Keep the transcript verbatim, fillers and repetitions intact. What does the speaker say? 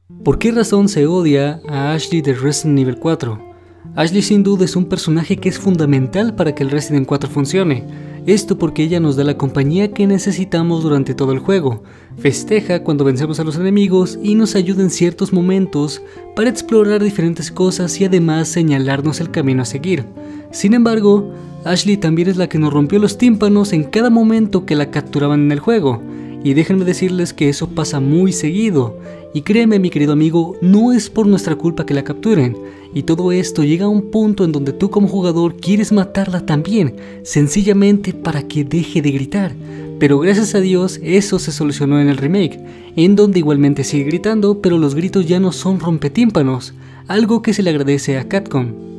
¿Por qué razón se odia a Ashley de Resident Evil cuatro? Ashley sin duda es un personaje que es fundamental para que el Resident cuatro funcione. Esto porque ella nos da la compañía que necesitamos durante todo el juego, festeja cuando vencemos a los enemigos y nos ayuda en ciertos momentos para explorar diferentes cosas y además señalarnos el camino a seguir. Sin embargo, Ashley también es la que nos rompió los tímpanos en cada momento que la capturaban en el juego, y déjenme decirles que eso pasa muy seguido, y créeme mi querido amigo, no es por nuestra culpa que la capturen, y todo esto llega a un punto en donde tú como jugador quieres matarla también, sencillamente para que deje de gritar. Pero gracias a Dios eso se solucionó en el remake, en donde igualmente sigue gritando, pero los gritos ya no son rompetímpanos, algo que se le agradece a Capcom.